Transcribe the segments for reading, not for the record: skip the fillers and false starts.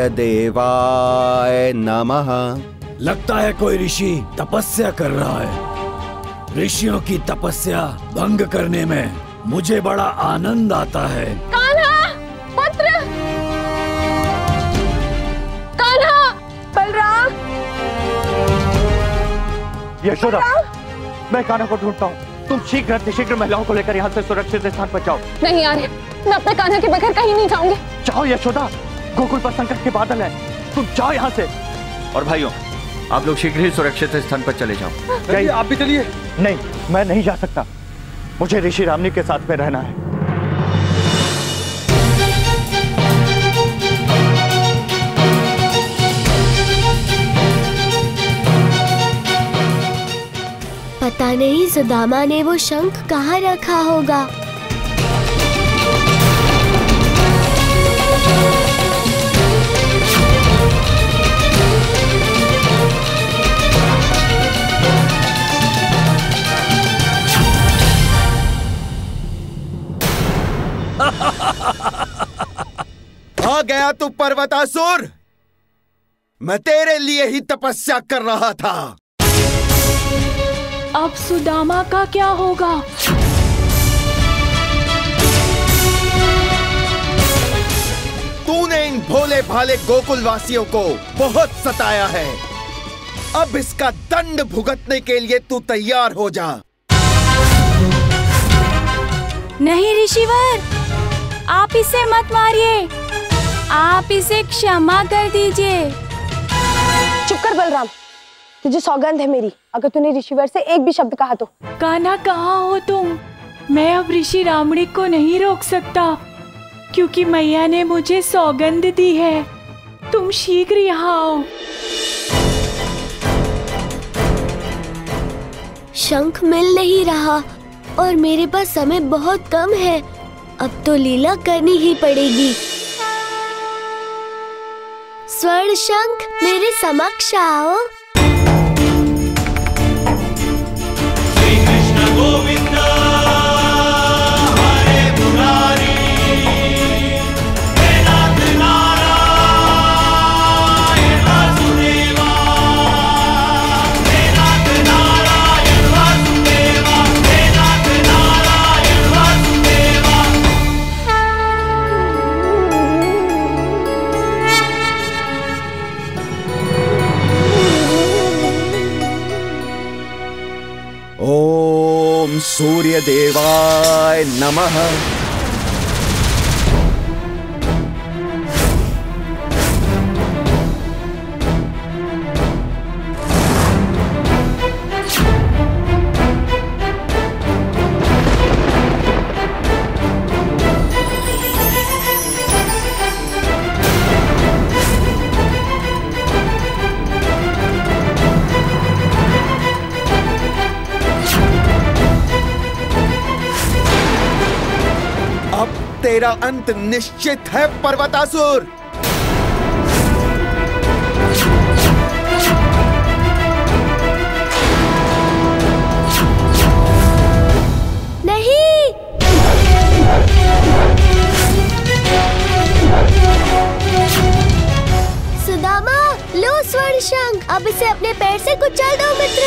सूर्य देवाय नमः। लगता है कोई ऋषि तपस्या कर रहा है। ऋषियों की तपस्या भंग करने में मुझे बड़ा आनंद आता है। कान्हा, पुत्र! कान्हा, बलराम! यशोदा, मैं कान्हा को ढूंढता हूँ। तुम शीघ्र महिलाओं को लेकर यहाँ से सुरक्षित स्थान पर जाओ। नहीं आर्य, मैं अपने कान्हा के बगैर कहीं नहीं जाऊंगी। जाओ यशोदा, गोकुल पर संकट के बादल हैं। तुम जाओ यहाँ से। और भाइयों, आप लोग शीघ्र ही सुरक्षित स्थान पर चले जाओ। नहीं, आप भी चलिए। नहीं, मैं नहीं जा सकता। मुझे ऋषि रामनी के साथ में रहना है। पता नहीं सुदामा ने वो शंख कहाँ रखा होगा। आ गया तू पर्वतासुर। मैं तेरे लिए ही तपस्या कर रहा था। अब सुदामा का क्या होगा? तूने इन भोले भाले गोकुल वासियों को बहुत सताया है। अब इसका दंड भुगतने के लिए तू तैयार हो जा। नहीं ऋषिवर, आप इसे मत मारिए। आप इसे क्षमा कर दीजिए। चुप कर बलराम, तुझे सौगंध है मेरी, अगर तूने ऋषिवर से एक भी शब्द कहा तो। कान्हा, कहाँ हो तुम? मैं अब ऋषि रामणी को नहीं रोक सकता, क्योंकि मैया ने मुझे सौगंध दी है। तुम शीघ्र यहाँ आओ। शंख मिल नहीं रहा और मेरे पास समय बहुत कम है। अब तो लीला करनी ही पड़ेगी। स्वर्ण शंख, मेरे समक्ष आओ। श्री कृष्ण गोविंद हरे मुरारी, हे नाथ नारायण वासुदेवा, हे नाथ नारायण वासुदेवा, हे नाथ नारायण वासुदेवा। ओम सूर्य देवाय नमः। तेरा अंत निश्चित है पर्वतासुर। नहीं, सुदामा, लो स्वर्ण शंख। अब इसे अपने पैर से कुचल दो मित्र।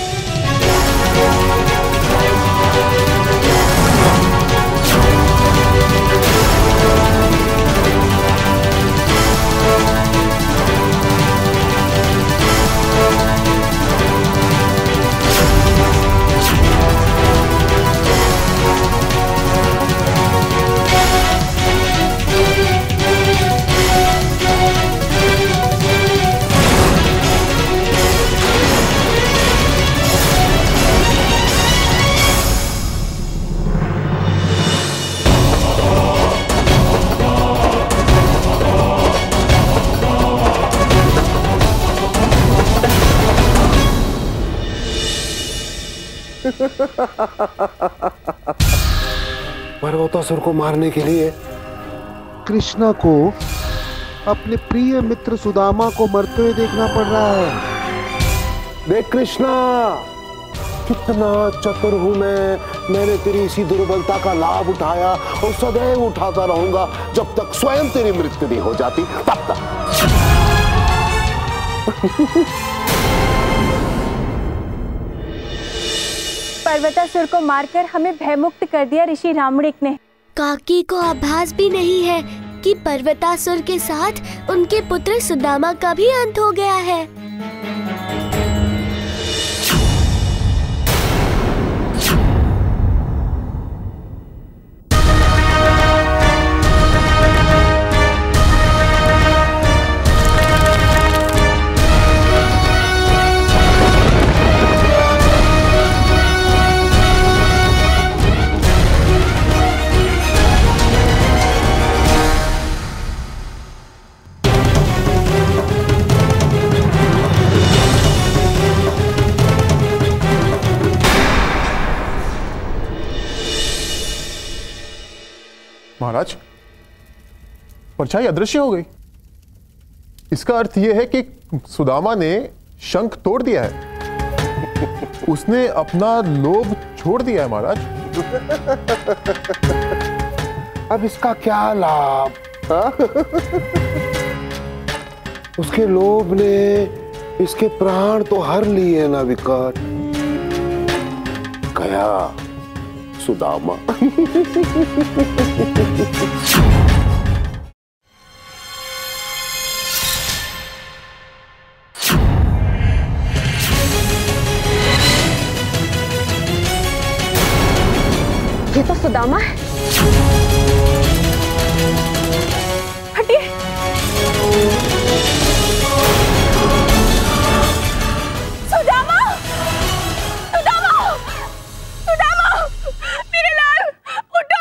पर्वतासुर को मारने के लिए कृष्णा को अपने प्रिय मित्र सुदामा को मरते हुए देखना पड़ रहा है। देख कृष्णा, कितना चतुर हूं मैंने तेरी इसी दुर्बलता का लाभ उठाया और सदैव उठाता रहूंगा जब तक स्वयं तेरी मृत्यु नहीं हो जाती, तब तक। पर्वतासुर को मारकर हमें भयमुक्त कर दिया ऋषि रामणिक ने। काकी को आभास भी नहीं है कि पर्वतासुर के साथ उनके पुत्र सुदामा का भी अंत हो गया है। महाराज, परछाई अदृश्य हो गई। इसका अर्थ यह है कि सुदामा ने शंख तोड़ दिया है। उसने अपना लोभ छोड़ दिया है महाराज। अब इसका क्या लाभ? उसके लोभ ने इसके प्राण तो हर लिए ना विकट। गया सुदामा। ये तो सुदामा है। हटिए। सुदामा! सुदामा! सुदामा! मेरे लाल, उठो!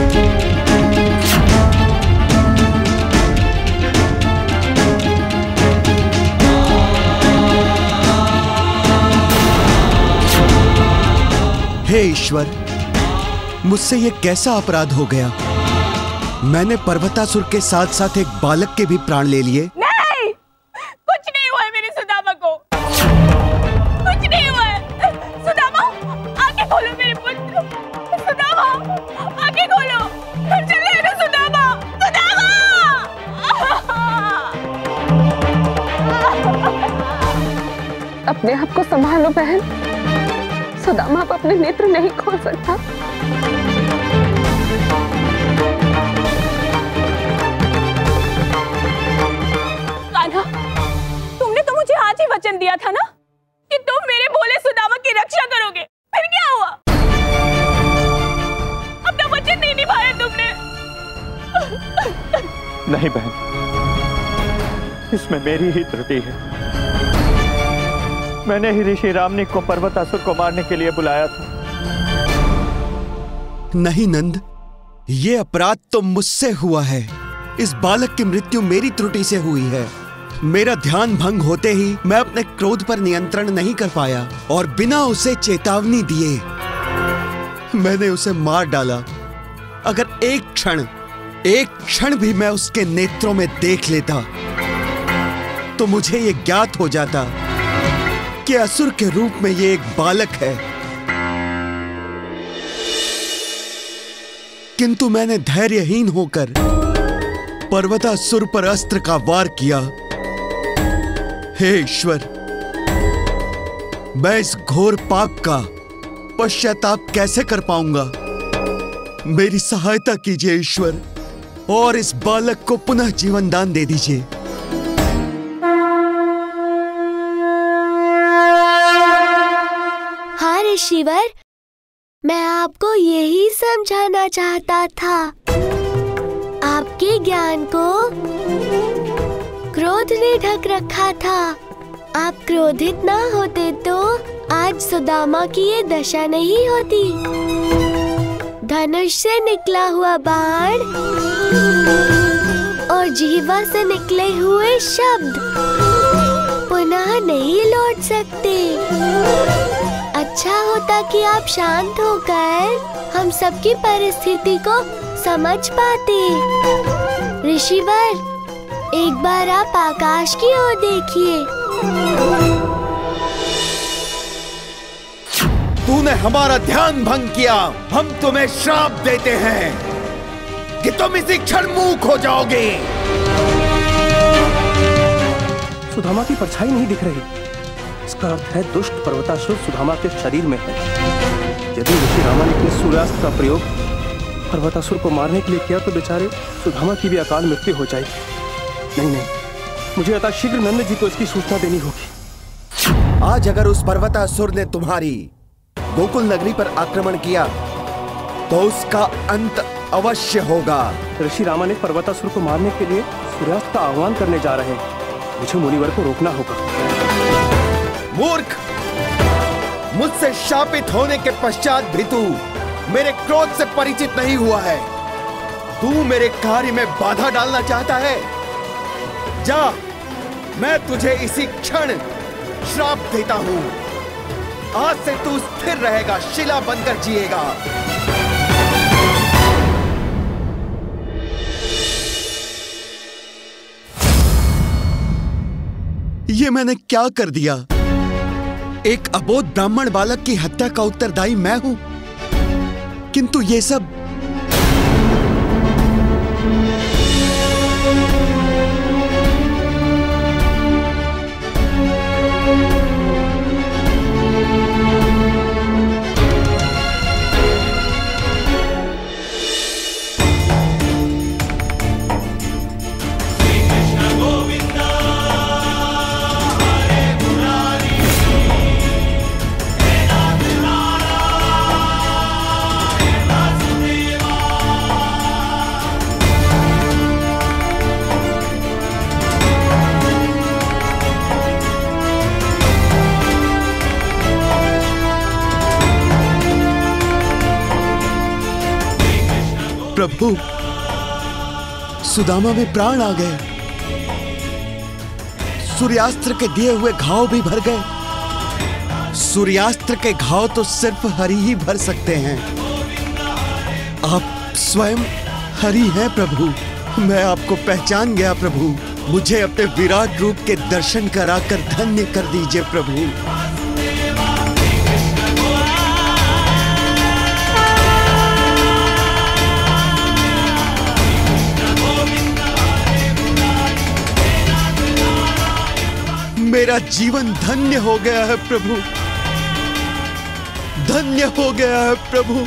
हे ईश्वर, मुझसे ये कैसा अपराध हो गया? मैंने पर्वतासुर के साथ साथ एक बालक के भी प्राण ले लिए। नहीं, कुछ नहीं हुआ है मेरे सुदामा को। कुछ नहीं हुआ है। सुदामा, आंखें खोलो मेरे पुत्र। सुदामा, आंखें खोलो। घर चल रहे हैं ना सुदामा? सुदामा! अपने आप को संभालो बहन। सुदामा अब अपने नेत्र नहीं खोल सकता। कान्हा, तुमने तो मुझे आज ही वचन दिया था ना कि तुम मेरे भोले सुदामा की रक्षा करोगे। फिर क्या हुआ? अपना वचन नहीं निभाया तुमने। नहीं बहन, इसमें मेरी ही त्रुटि है। मैंने ही ऋषि रामनिक को पर्वतासुर को मारने के लिए बुलाया था। नहीं नंद, ये अपराध तो मुझसे हुआ है। इस बालक की मृत्यु मेरी त्रुटि से हुई है। मेरा ध्यान भंग होते ही मैं अपने क्रोध पर नियंत्रण नहीं कर पाया और बिना उसे चेतावनी दिए मैंने उसे मार डाला। अगर एक क्षण भी मैं उसके नेत्रों में देख लेता तो मुझे ये ज्ञात हो जाता कि असुर के रूप में ये एक बालक है। किंतु मैंने धैर्यहीन होकर पर्वतासुर पर अस्त्र का वार किया। हे ईश्वर, मैं इस घोर पाप का पश्चाताप कैसे कर पाऊंगा? मेरी सहायता कीजिए ईश्वर और इस बालक को पुनः जीवन दान दे दीजिए। हाँ ऋषिवर, मैं आपको यही समझाना चाहता था। आपके ज्ञान को क्रोध ने ढक रखा था। आप क्रोधित ना होते तो आज सुदामा की ये दशा नहीं होती। धनुष से निकला हुआ बाण और जीवा से निकले हुए शब्द पुनः नहीं लौट सकते। अच्छा होता कि आप शांत होकर हम सबकी परिस्थिति को समझ पाते। ऋषिवर, एक बार आप आकाश की ओर देखिए। तूने हमारा ध्यान भंग किया। हम तुम्हें श्राप देते हैं कि तुम इसी क्षण मूक हो जाओगे। सुदामा की परछाई नहीं दिख रही। इसका अर्थ है दुष्ट पर्वतासुर सुदामा के शरीर में है। यदि ऋषि रामानिक ने सूर्यास्त्र का प्रयोग पर्वतासुर को मारने के लिए किया तो बेचारे सुदामा की भी अकाल मृत्यु हो जाएगी। नहीं, मुझे यथाशीघ्र नंद जी को इसकी सूचना देनी होगी। आज अगर उस पर्वतासुर ने तुम्हारी गोकुल नगरी पर आक्रमण किया तो उसका अंत अवश्य होगा। ऋषि रामानिक पर्वतासुर को मारने के लिए सूर्यास्त्र का आह्वान करने जा रहे हैं। मुझे मुनिवर को रोकना होगा। मूर्ख, मुझसे शापित होने के पश्चात भी तू मेरे क्रोध से परिचित नहीं हुआ है। तू मेरे कार्य में बाधा डालना चाहता है। जा, मैं तुझे इसी क्षण श्राप देता हूं। आज से तू स्थिर रहेगा, शिला बनकर जिएगा। ये मैंने क्या कर दिया? एक अबोध ब्राह्मण बालक की हत्या का उत्तरदायी मैं हूं, किंतु ये सब प्रभु, सुदामा में प्राण आ गए। सूर्यास्त्र के दिए हुए घाव भी भर गए। सूर्यास्त्र के घाव तो सिर्फ हरि ही भर सकते हैं। आप स्वयं हरि हैं प्रभु। मैं आपको पहचान गया प्रभु। मुझे अपने विराट रूप के दर्शन कराकर धन्य कर दीजिए प्रभु। मेरा जीवन धन्य हो गया है प्रभु, धन्य हो गया है प्रभु।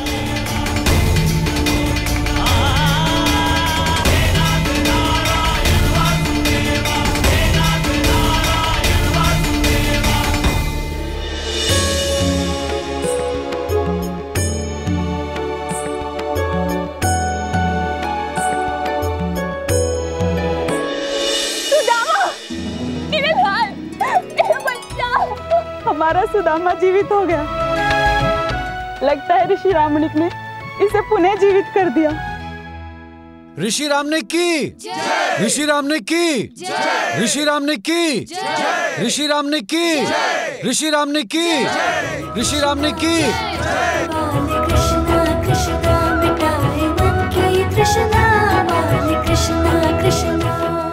हमारा सुदामा जीवित हो गया। लगता है ऋषि रामनिक ने इसे पुनः जीवित कर दिया। ऋषि रामनिक की, ऋषि रामनिक की, ऋषि रामनिक की, ऋषि रामनिक की, ऋषि रामनिक की, ऋषि रामनिक की। कृष्णा कृष्णा मिटाए मन की तृष्णा, कृष्णा कृष्णा।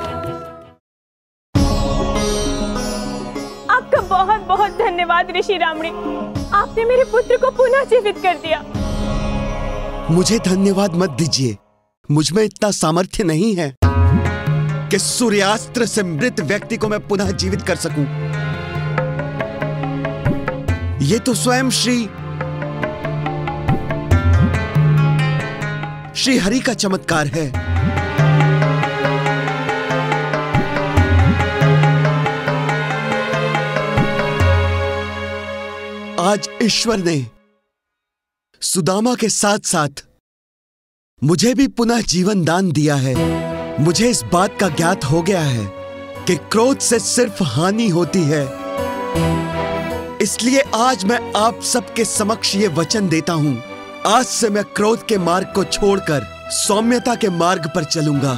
आपका बहुत बहुत धन्यवाद ऋषि रामनिक। आपने मेरे पुत्र को पुनः जीवित कर दिया। मुझे धन्यवाद मत दीजिए। मुझ में इतना सामर्थ्य नहीं है कि सूर्यास्त्र से मृत व्यक्ति को मैं पुनः जीवित कर सकूं। ये तो स्वयं श्री हरि का चमत्कार है। आज ईश्वर ने सुदामा के साथ साथ मुझे भी पुनः जीवन दान दिया है। मुझे इस बात का ज्ञात हो गया है कि क्रोध से सिर्फ हानि होती है। इसलिए आज मैं आप सबके समक्ष ये वचन देता हूं, आज से मैं क्रोध के मार्ग को छोड़कर सौम्यता के मार्ग पर चलूंगा।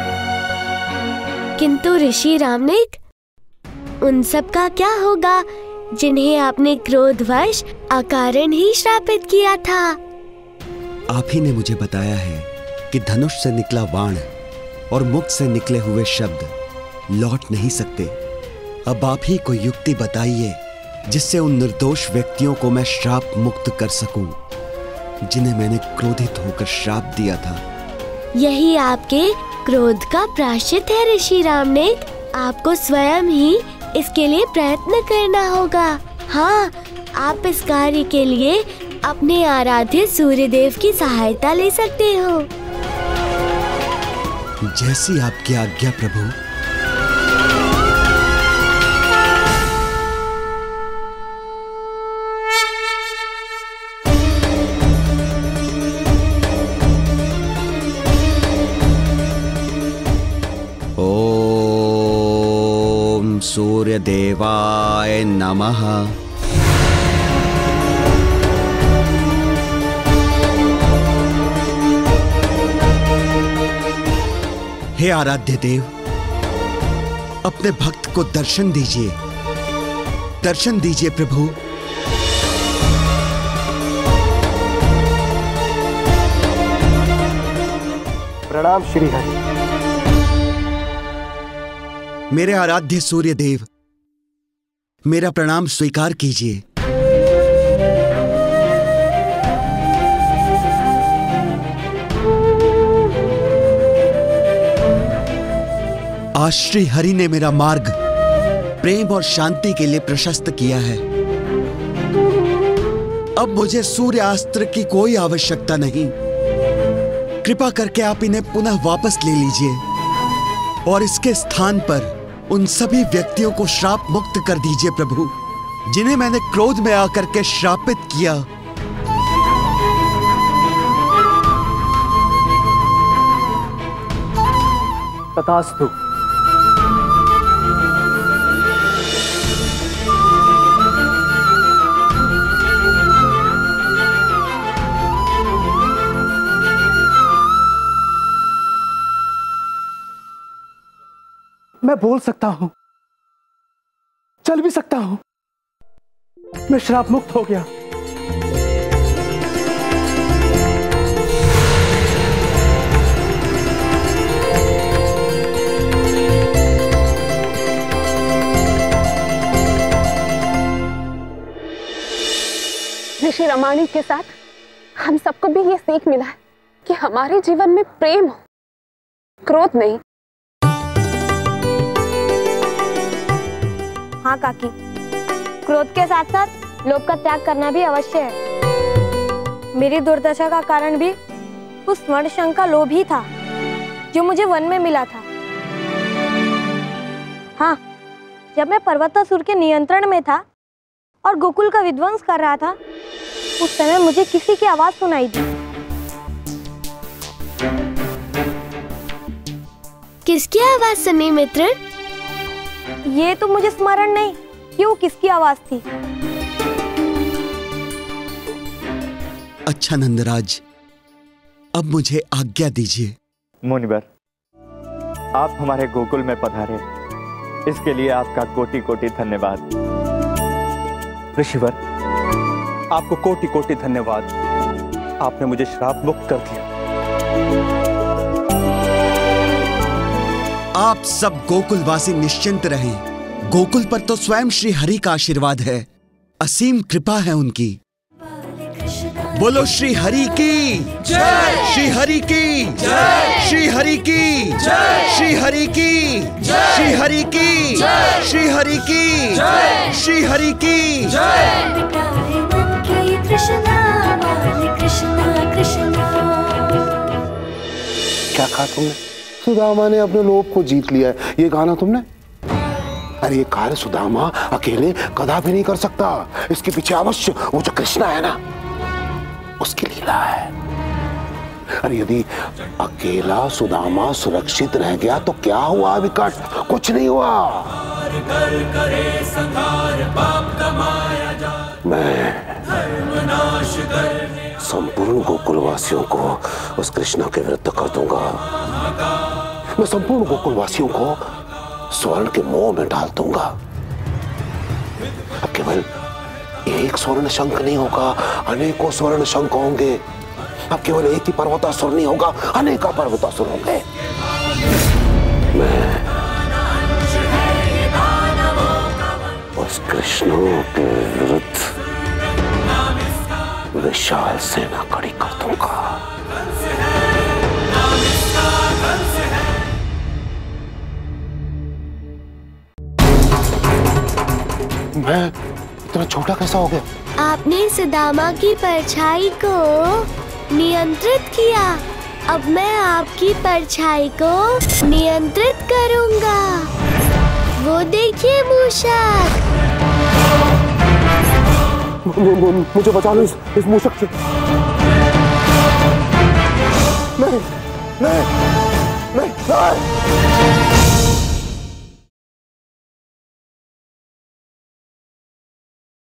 किंतु ऋषि रामनिक, उन सब का क्या होगा जिन्हें आपने क्रोधवश अकारण ही श्रापित किया था? आप ही ने मुझे बताया है कि धनुष से निकला बाण और मुख से निकले हुए शब्द लौट नहीं सकते। अब आप ही कोई युक्ति बताइए जिससे उन निर्दोष व्यक्तियों को मैं श्राप मुक्त कर सकूं, जिन्हें मैंने क्रोधित होकर श्राप दिया था। यही आपके क्रोध का प्रायश्चित है ऋषि रामनेत। आपको स्वयं ही इसके लिए प्रयत्न करना होगा। हाँ, आप इस कार्य के लिए अपने आराध्य सूर्यदेव की सहायता ले सकते हो। जैसी आपकी आज्ञा प्रभु। ओम सूर्यदेवाय नमः। हे आराध्य देव, अपने भक्त को दर्शन दीजिए, दर्शन दीजिए प्रभु। प्रणाम श्री हरि। मेरे आराध्य सूर्य देव, मेरा प्रणाम स्वीकार कीजिए। आज श्री हरि ने मेरा मार्ग प्रेम और शांति के लिए प्रशस्त किया है। अब मुझे सूर्यास्त्र की कोई आवश्यकता नहीं। कृपा करके आप इन्हें पुनः वापस ले लीजिए और इसके स्थान पर उन सभी व्यक्तियों को श्राप मुक्त कर दीजिए प्रभु, जिन्हें मैंने क्रोध में आकर के श्रापित किया। तथास्तु। मैं बोल सकता हूं, चल भी सकता हूं। मैं श्राप मुक्त हो गया। ऋषि रामायण के साथ हम सबको भी ये सीख मिला है कि हमारे जीवन में प्रेम हो, क्रोध नहीं। हाँ काकी, क्रोध के साथ साथ लोभ का त्याग करना भी अवश्य है। मेरी दुर्दशा का कारण भी उस स्वर्ण शंख का लोभ ही था जो मुझे वन में मिला था। हाँ, जब मैं पर्वतासुर के नियंत्रण में था और गोकुल का विध्वंस कर रहा था, उस समय मुझे किसी की आवाज सुनाई दी। किसकी आवाज सुनी मित्र? ये तो मुझे स्मरण नहीं कि वो किसकी आवाज थी। अच्छा नंदराज, अब मुझे आज्ञा दीजिए। मुनिवर, आप हमारे गोकुल में पधारे, इसके लिए आपका कोटि कोटि धन्यवाद। ऋषिवर, आपको कोटि कोटि धन्यवाद। आपने मुझे श्राप मुक्त कर दिया। आप सब गोकुलवासी निश्चिंत रहें। गोकुल पर तो स्वयं श्री हरि का आशीर्वाद है, असीम कृपा है उनकी। बोलो श्री हरि की जय, श्री हरि की जय, श्री हरि की जय, श्री हरि की जय, श्री हरि की जय, श्री हरि की जय, श्री हरि की जय। क्या कहा तुमने? सुदामा ने अपने लोभ को जीत लिया है, ये कहा ना तुमने? अरे ये कार्य सुदामा अकेले कदापि नहीं कर सकता। इसके पीछे अवश्य वो जो कृष्णा है ना, उसकी लीला है। अरे यदि अकेला सुदामा सुरक्षित रह गया तो क्या हुआ विकट? कुछ नहीं हुआ। मैं संपूर्ण गोकुलवासियों को उस कृष्णा के विरुद्ध कर दूंगा। मैं संपूर्ण गोकुलवासियों को स्वर्ण के मोह में डाल दूंगा। अब केवल एक स्वर्ण शंख नहीं होगा, अनेकों स्वर्ण शंख होंगे। अब केवल एक ही पर्वतासुर नहीं होगा, अनेका पर्वतासुर होंगे। मैं और उस कृष्ण के विरुद्ध विशाल सेना खड़ी कर दूंगा। मैं इतना छोटा कैसा हो गया? आपने सुदामा की परछाई को नियंत्रित किया, अब मैं आपकी परछाई को नियंत्रित करूंगा। वो देखिए मूषक। मुझे बचा लो इस मूषक से। नहीं, नहीं, नहीं, नहीं।